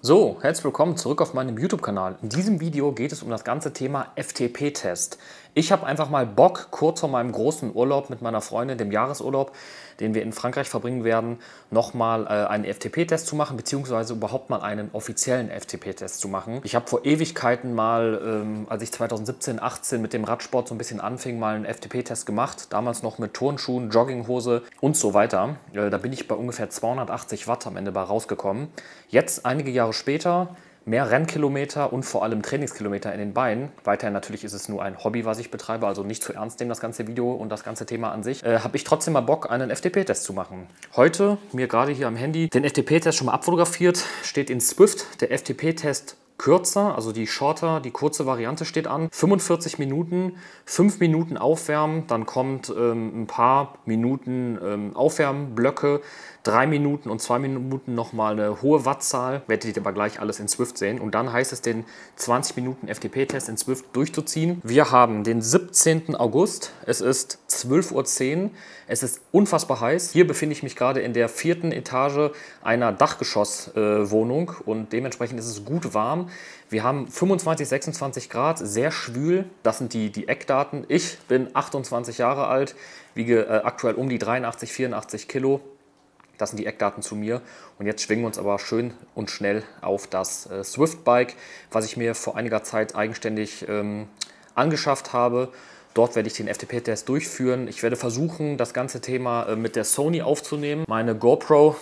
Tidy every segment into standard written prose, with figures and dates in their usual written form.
So, herzlich willkommen zurück auf meinem YouTube-Kanal. In diesem Video geht es um das ganze Thema FTP-Test. Ich habe einfach mal Bock, kurz vor meinem großen Urlaub mit meiner Freundin, dem Jahresurlaub, den wir in Frankreich verbringen werden, nochmal einen FTP-Test zu machen, beziehungsweise überhaupt mal einen offiziellen FTP-Test zu machen. Ich habe vor Ewigkeiten mal, als ich 2017, 18 mit dem Radsport so ein bisschen anfing, mal einen FTP-Test gemacht. Damals noch mit Turnschuhen, Jogginghose und so weiter. Da bin ich bei ungefähr 280 Watt am Ende bei rausgekommen. Jetzt, einige Jahre später, mehr Rennkilometer und vor allem Trainingskilometer in den Beinen. Weiterhin natürlich ist es nur ein Hobby, was ich betreibe, also nicht zu ernst nehmen das ganze Video und das ganze Thema an sich. Habe ich trotzdem mal Bock, einen FTP-Test zu machen. Heute, mir gerade hier am Handy, den FTP-Test schon mal abfotografiert, steht in Zwift der FTP-Test kürzer, also die Shorter, die kurze Variante steht an. 45 Minuten, 5 Minuten aufwärmen, dann kommt ein paar Minuten Aufwärmblöcke, 3 Minuten und 2 Minuten nochmal eine hohe Wattzahl. Werdet ihr aber gleich alles in Zwift sehen. Und dann heißt es, den 20 Minuten FTP-Test in Zwift durchzuziehen. Wir haben den 17. August. Es ist 12:10 Uhr. Es ist unfassbar heiß. Hier befinde ich mich gerade in der 4. Etage einer Dachgeschosswohnung und dementsprechend ist es gut warm. Wir haben 25, 26 Grad, sehr schwül. Das sind die Eckdaten. Ich bin 28 Jahre alt, wiege aktuell um die 83, 84 Kilo. Das sind die Eckdaten zu mir. Und jetzt schwingen wir uns aber schön und schnell auf das Zwift-Bike, was ich mir vor einiger Zeit eigenständig angeschafft habe. Dort werde ich den FTP-Test durchführen. Ich werde versuchen, das ganze Thema mit der Sony aufzunehmen. Meine GoPro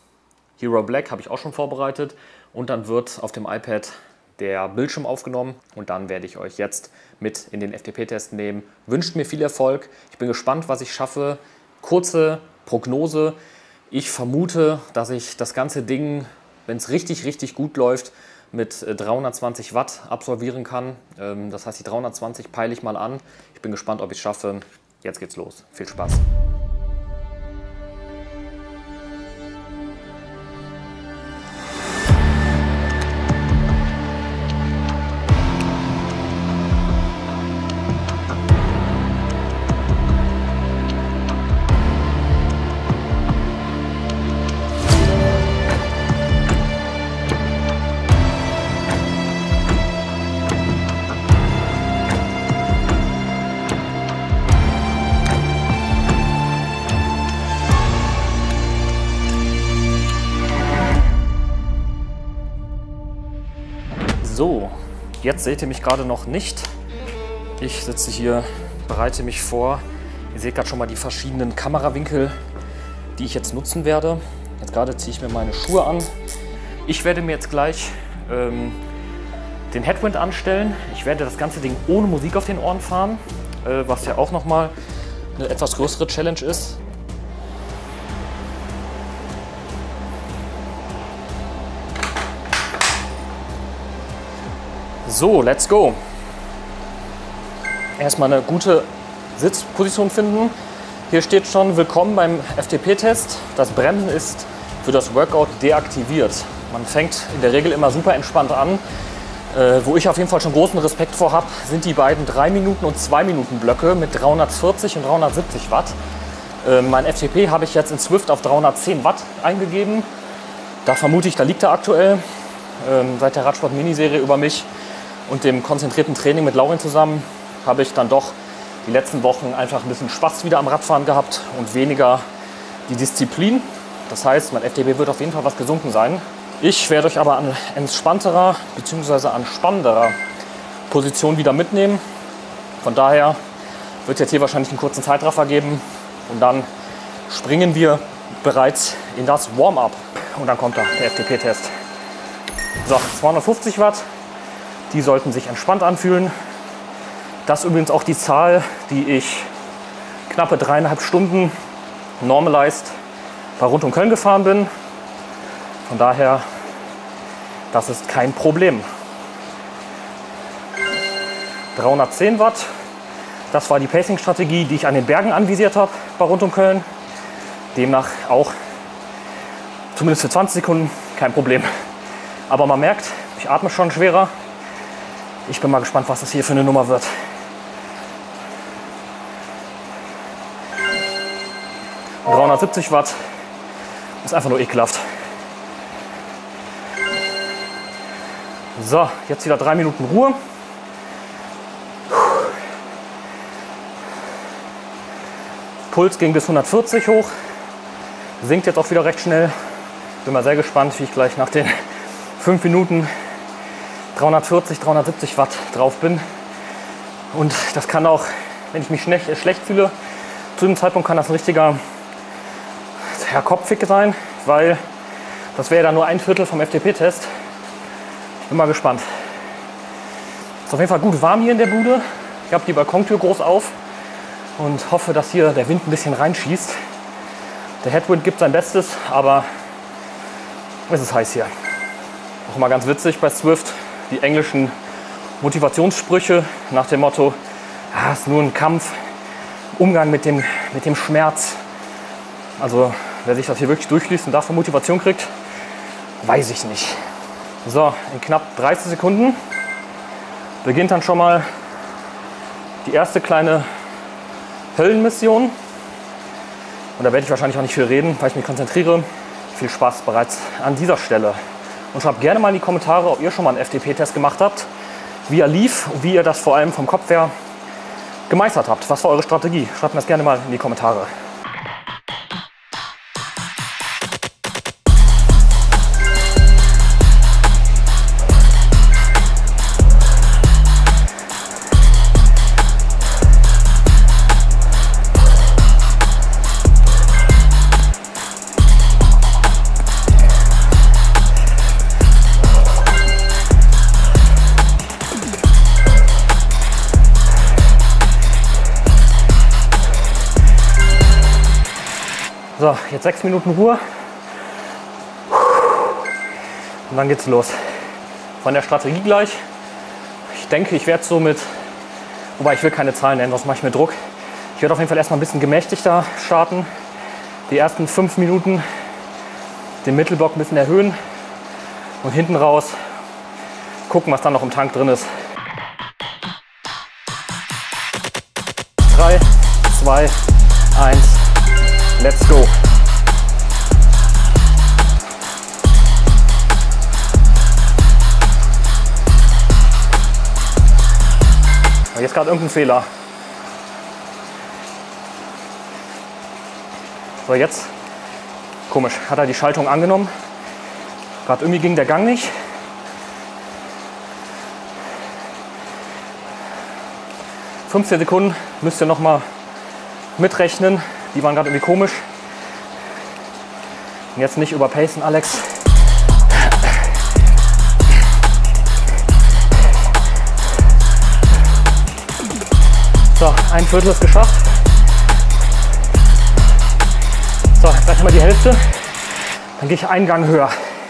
Hero Black habe ich auch schon vorbereitet. Und dann wird auf dem iPad der Bildschirm aufgenommen. Und dann werde ich euch jetzt mit in den FTP-Test nehmen. Wünscht mir viel Erfolg. Ich bin gespannt, was ich schaffe. Kurze Prognose. Ich vermute, dass ich das ganze Ding, wenn es richtig gut läuft, mit 320 Watt absolvieren kann. Das heißt, die 320 peile ich mal an. Ich bin gespannt, ob ich es schaffe. Jetzt geht's los. Viel Spaß! So, jetzt seht ihr mich gerade noch nicht. Ich sitze hier, bereite mich vor. Ihr seht gerade schon mal die verschiedenen Kamerawinkel, die ich jetzt nutzen werde. Jetzt gerade ziehe ich mir meine Schuhe an. Ich werde mir jetzt gleich den Headwind anstellen. Ich werde das ganze Ding ohne Musik auf den Ohren fahren, was ja auch nochmal eine etwas größere Challenge ist. So, let's go. Erstmal eine gute Sitzposition finden. Hier steht schon, willkommen beim FTP-Test. Das Bremsen ist für das Workout deaktiviert. Man fängt in der Regel immer super entspannt an. Wo ich auf jeden Fall schon großen Respekt vor habe, sind die beiden 3 Minuten und 2 Minuten Blöcke mit 340 und 370 Watt. Mein FTP habe ich jetzt in Zwift auf 310 Watt eingegeben. Da vermute ich, da liegt er aktuell. Seit der Radsport-Miniserie über mich und dem konzentrierten Training mit Laurin zusammen habe ich dann doch die letzten Wochen einfach ein bisschen Spaß wieder am Radfahren gehabt und weniger die Disziplin. Das heißt, mein FTP wird auf jeden Fall was gesunken sein. Ich werde euch aber an entspannterer bzw. an spannenderer Position wieder mitnehmen. Von daher wird es jetzt hier wahrscheinlich einen kurzen Zeitraffer geben und dann springen wir bereits in das Warm-up. Und dann kommt da der FTP-Test. So, 250 Watt. Die sollten sich entspannt anfühlen. Das ist übrigens auch die Zahl, die ich knappe 3,5 Stunden normalized bei rund um Köln gefahren bin. Von daher, das ist kein Problem. 310 Watt, das war die Pacing-Strategie, die ich an den Bergen anvisiert habe bei rund um Köln. Demnach auch, zumindest für 20 Sekunden, kein Problem. Aber man merkt, ich atme schon schwerer. Ich bin mal gespannt, was das hier für eine Nummer wird. Und 370 Watt ist einfach nur ekelhaft. So, jetzt wieder 3 Minuten Ruhe. Puls ging bis 140 hoch. Sinkt jetzt auch wieder recht schnell. Bin mal sehr gespannt, wie ich gleich nach den 5 Minuten 340, 370 Watt drauf bin. Und das kann auch, wenn ich mich schlecht fühle, zu dem Zeitpunkt kann das ein richtiger Kopffick sein, weil das wäre dann nur 1/4 vom FTP-Test. Bin mal gespannt. Ist auf jeden Fall gut warm hier in der Bude. Ich habe die Balkontür groß auf und hoffe, dass hier der Wind ein bisschen reinschießt. Der Headwind gibt sein Bestes, aber es ist heiß hier. Auch mal ganz witzig bei Zwift, die englischen Motivationssprüche nach dem Motto, ja, es ist nur ein Kampf, Umgang mit dem Schmerz. Also wer sich das hier wirklich durchliest und davon Motivation kriegt, weiß ich nicht. So, in knapp 30 Sekunden beginnt dann schon mal die erste kleine Höllenmission. Und da werde ich wahrscheinlich auch nicht viel reden, weil ich mich konzentriere. Viel Spaß bereits an dieser Stelle. Und schreibt gerne mal in die Kommentare, ob ihr schon mal einen FTP-Test gemacht habt, wie er lief und wie ihr das vor allem vom Kopf her gemeistert habt. Was war eure Strategie? Schreibt mir das gerne mal in die Kommentare. So, jetzt 6 Minuten Ruhe und dann geht's los. Von der Strategie gleich. Ich denke, ich werde so mit, wobei ich will keine Zahlen nennen, sonst mache ich mir Druck. Ich werde auf jeden Fall erstmal ein bisschen gemächtigter starten. Die ersten 5 Minuten den Mittelblock ein bisschen erhöhen und hinten raus gucken, was dann noch im Tank drin ist. 3, 2, 1. Let's go! Jetzt gerade irgendein Fehler. So, jetzt. Komisch, hat er die Schaltung angenommen. Gerade irgendwie ging der Gang nicht. ...15 Sekunden müsst ihr noch mal mitrechnen. Die waren gerade irgendwie komisch. Und jetzt nicht überpacen, Alex. So, 1/4 ist geschafft. So, jetzt gleich mal die Hälfte. Dann gehe ich einen Gang höher.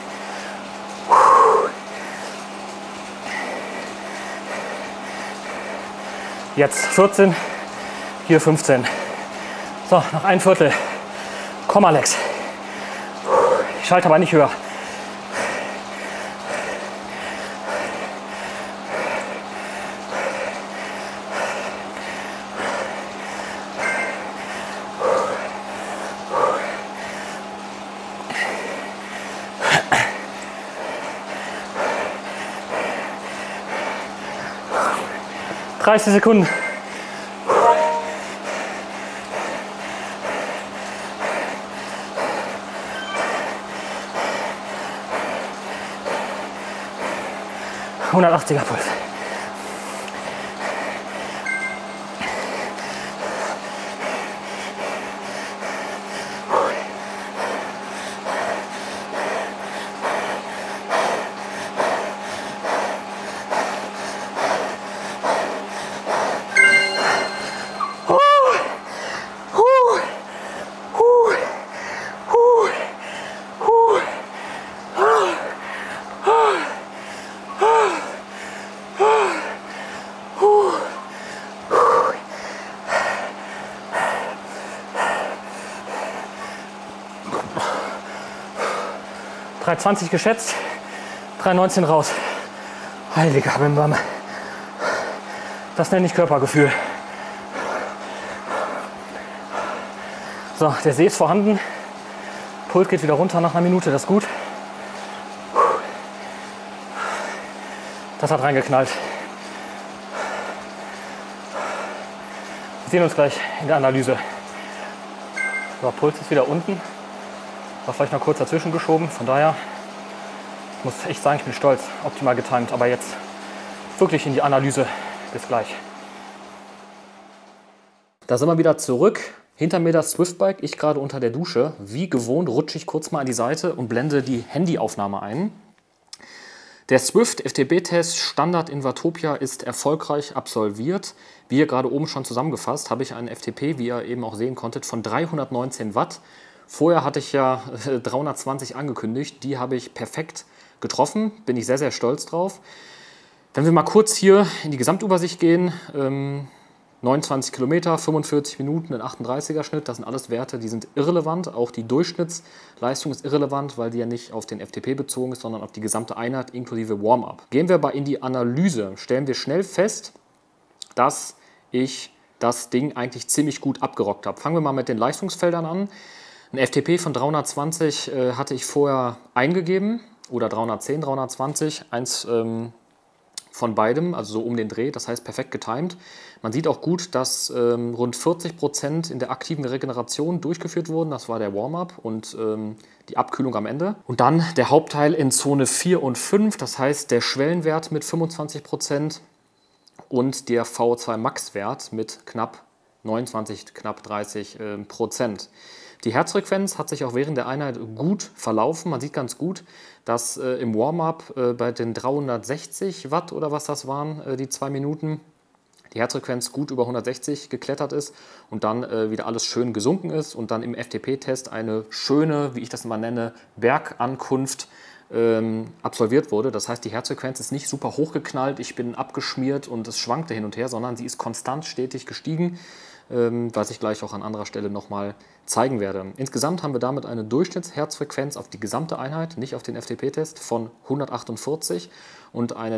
Jetzt 14, hier 15. So, noch 1/4. Komm, Alex. Ich schalte aber nicht höher. ...30 Sekunden. ...180er Puls. ...3,20 geschätzt, 3,19 raus. Heiliger Bimbam. Das nenne ich Körpergefühl. So, der See ist vorhanden. Puls geht wieder runter nach einer Minute, das ist gut. Das hat reingeknallt. Wir sehen uns gleich in der Analyse. So, Puls ist wieder unten. War vielleicht noch kurz dazwischen geschoben. Von daher, ich muss echt sagen, ich bin stolz. Optimal getimt. Aber jetzt wirklich in die Analyse. Bis gleich. Da sind wir wieder zurück. Hinter mir das Swiftbike, ich gerade unter der Dusche. Wie gewohnt rutsche ich kurz mal an die Seite und blende die Handyaufnahme ein. Der Swift FTP-Test Standard in Watopia ist erfolgreich absolviert. Wie ihr gerade oben schon zusammengefasst, habe ich einen FTP, wie ihr eben auch sehen konntet, von 319 Watt. Vorher hatte ich ja 320 angekündigt. Die habe ich perfekt getroffen. Bin ich sehr, sehr stolz drauf. Wenn wir mal kurz hier in die Gesamtübersicht gehen, 29 Kilometer, 45 Minuten, ein 38er Schnitt, das sind alles Werte, die sind irrelevant. Auch die Durchschnittsleistung ist irrelevant, weil die ja nicht auf den FTP bezogen ist, sondern auf die gesamte Einheit inklusive Warm-up. Gehen wir aber in die Analyse, stellen wir schnell fest, dass ich das Ding eigentlich ziemlich gut abgerockt habe. Fangen wir mal mit den Leistungsfeldern an. Ein FTP von 320 hatte ich vorher eingegeben, oder 310, 320, eins von beidem, also so um den Dreh, das heißt perfekt getimed. Man sieht auch gut, dass rund 40% in der aktiven Regeneration durchgeführt wurden. Das war der Warm-up und die Abkühlung am Ende. Und dann der Hauptteil in Zone 4 und 5, das heißt der Schwellenwert mit 25% und der VO2 Max-Wert mit knapp 29, knapp 30%. Die Herzfrequenz hat sich auch während der Einheit gut verlaufen. Man sieht ganz gut, dass im Warm-up bei den 360 Watt oder was das waren, die 2 Minuten, die Herzfrequenz gut über 160 geklettert ist und dann wieder alles schön gesunken ist und dann im FTP-Test eine schöne, wie ich das immer nenne, Bergankunft absolviert wurde. Das heißt, die Herzfrequenz ist nicht super hochgeknallt, ich bin abgeschmiert und es schwankte hin und her, sondern sie ist konstant stetig gestiegen, was ich gleich auch an anderer Stelle nochmal zeigen werde. Insgesamt haben wir damit eine Durchschnittsherzfrequenz auf die gesamte Einheit, nicht auf den FTP-Test, von 148 und eine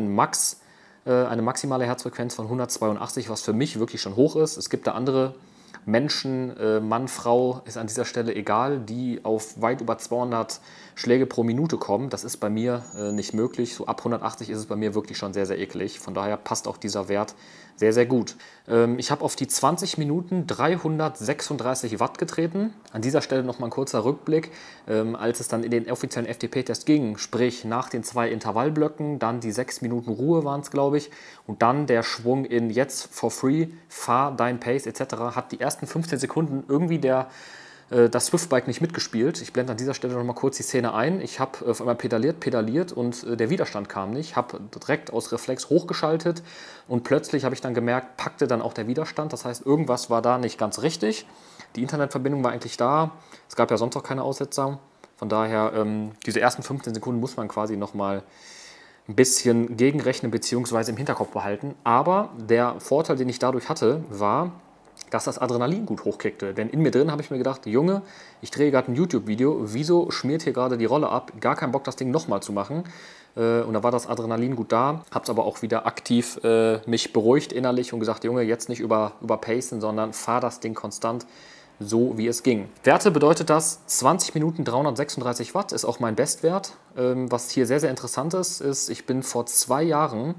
maximale Herzfrequenz von 182, was für mich wirklich schon hoch ist. Es gibt da andere Menschen, Mann, Frau, ist an dieser Stelle egal, die auf weit über 200 Schläge pro Minute kommen. Das ist bei mir nicht möglich. So ab 180 ist es bei mir wirklich schon sehr, sehr eklig. Von daher passt auch dieser Wert sehr, sehr gut. Ich habe auf die 20 Minuten 336 Watt getreten. An dieser Stelle nochmal ein kurzer Rückblick. Als es dann in den offiziellen FTP-Test ging, sprich nach den 2 Intervallblöcken, dann die 6 Minuten Ruhe waren es, glaube ich, und dann der Schwung in jetzt for free, fahr dein Pace etc., hat die ersten 15 Sekunden irgendwie das Swiftbike nicht mitgespielt. Ich blende an dieser Stelle noch mal kurz die Szene ein. Ich habe auf einmal pedaliert und der Widerstand kam nicht. Habe direkt aus Reflex hochgeschaltet und plötzlich habe ich dann gemerkt, packte dann auch der Widerstand. Das heißt, irgendwas war da nicht ganz richtig. Die Internetverbindung war eigentlich da. Es gab ja sonst auch keine Aussetzer. Von daher, diese ersten 15 Sekunden muss man quasi noch mal ein bisschen gegenrechnen bzw. im Hinterkopf behalten. Aber der Vorteil, den ich dadurch hatte, war, dass das Adrenalin gut hochkickte. Denn in mir drin habe ich mir gedacht, Junge, ich drehe gerade ein YouTube-Video, wieso schmiert hier gerade die Rolle ab? Gar keinen Bock, das Ding nochmal zu machen. Und da war das Adrenalin gut da, habe es aber auch wieder aktiv mich beruhigt innerlich und gesagt, Junge, jetzt nicht überpacen, sondern fahr das Ding konstant, so wie es ging. Werte bedeutet das, 20 Minuten 336 Watt ist auch mein Bestwert. Was hier sehr, sehr interessant ist, ich bin vor 2 Jahren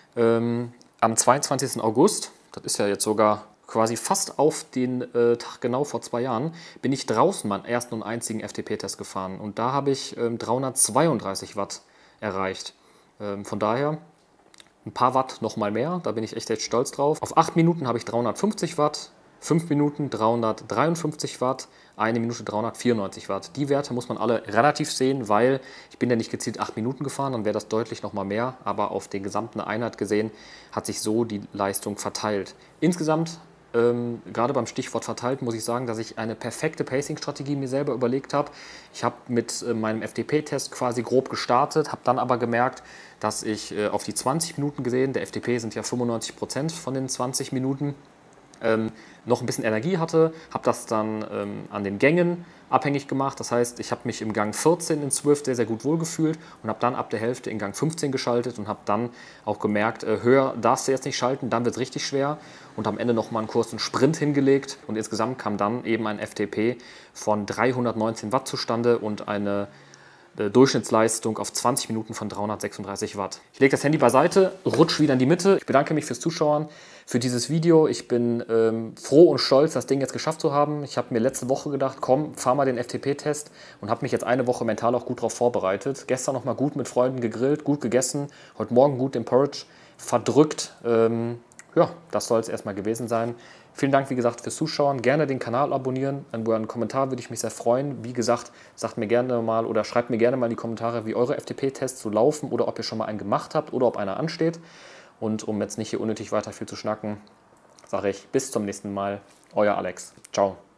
am 22. August, das ist ja jetzt sogar quasi fast auf den Tag genau vor 2 Jahren, bin ich draußen meinen ersten und einzigen FTP-Test gefahren. Und da habe ich 332 Watt erreicht. Von daher ein paar Watt nochmal mehr, da bin ich echt stolz drauf. Auf 8 Minuten habe ich 350 Watt, 5 Minuten 353 Watt, 1 Minute 394 Watt. Die Werte muss man alle relativ sehen, weil ich bin ja nicht gezielt 8 Minuten gefahren, dann wäre das deutlich nochmal mehr. Aber auf den gesamten Einheit gesehen hat sich so die Leistung verteilt. Insgesamt gerade beim Stichwort verteilt, muss ich sagen, dass ich eine perfekte Pacing-Strategie mir selber überlegt habe. Ich habe mit meinem FTP-Test quasi grob gestartet, habe dann aber gemerkt, dass ich auf die 20 Minuten gesehen, der FTP sind ja 95% von den 20 Minuten, noch ein bisschen Energie hatte, habe das dann an den Gängen abhängig gemacht. Das heißt, ich habe mich im Gang 14 in Swift sehr, sehr gut wohlgefühlt und habe dann ab der Hälfte in Gang 15 geschaltet und habe dann auch gemerkt, höher darfst du jetzt nicht schalten, dann wird es richtig schwer und am Ende nochmal einen kurzen Sprint hingelegt und insgesamt kam dann eben ein FTP von 319 Watt zustande und eine Durchschnittsleistung auf 20 Minuten von 336 Watt. Ich lege das Handy beiseite, rutsche wieder in die Mitte. Ich bedanke mich fürs Zuschauen, für dieses Video. Ich bin froh und stolz, das Ding jetzt geschafft zu haben. Ich habe mir letzte Woche gedacht, komm, fahr mal den FTP-Test und habe mich jetzt eine Woche mental auch gut darauf vorbereitet. Gestern noch mal gut mit Freunden gegrillt, gut gegessen, heute Morgen gut den Porridge verdrückt. Ja, das soll es erstmal gewesen sein. Vielen Dank, wie gesagt, fürs Zuschauen. Gerne den Kanal abonnieren. Über einen Kommentar würde ich mich sehr freuen. Wie gesagt, sagt mir gerne mal oder schreibt mir gerne mal in die Kommentare, wie eure FTP-Tests so laufen oder ob ihr schon mal einen gemacht habt oder ob einer ansteht. Und um jetzt nicht hier unnötig weiter viel zu schnacken, sage ich bis zum nächsten Mal. Euer Alex. Ciao.